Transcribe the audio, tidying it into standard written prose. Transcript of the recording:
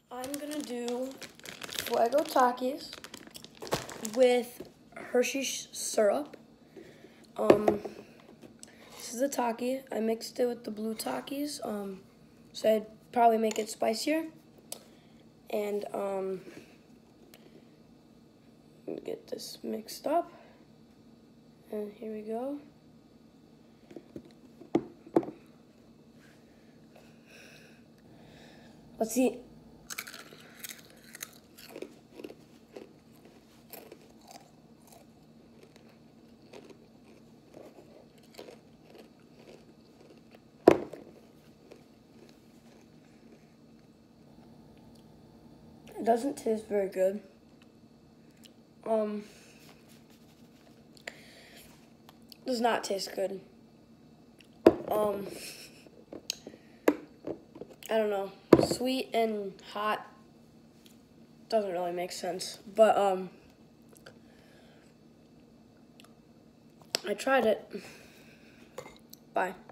I'm gonna do Fuego Takis with Hershey's syrup. This is the Taki. I mixed it with the blue Takis, so I'd probably make it spicier. And let me get this mixed up. And here we go. Let's see. It doesn't taste very good. Does not taste good. I don't know. Sweet and hot doesn't really make sense. But I tried it. Bye.